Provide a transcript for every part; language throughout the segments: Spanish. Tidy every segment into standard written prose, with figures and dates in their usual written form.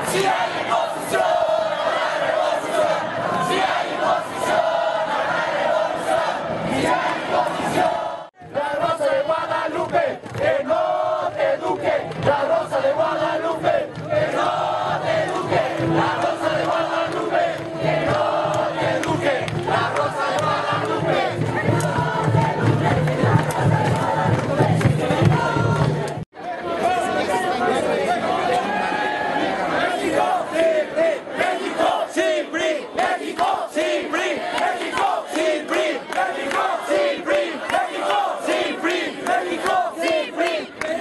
Si hay oposición, habrá revolución. Si hay oposición, habrá revolución. Si hay oposición. La Rosa de Guadalupe, que no te eduque. La Rosa de Guadalupe, que no te eduque. La Rosa de Guadalupe, que no te eduque. La Rosa de Guadalupe.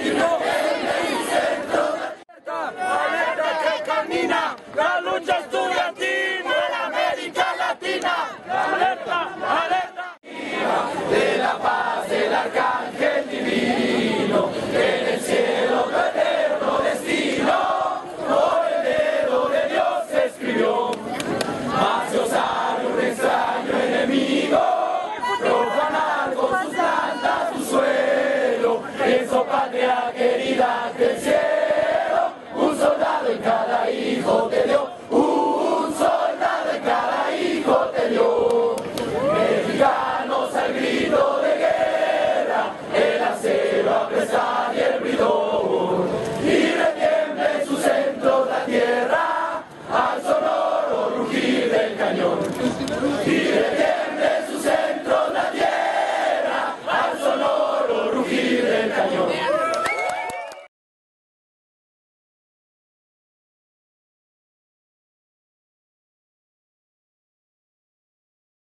La lucha estudiantil.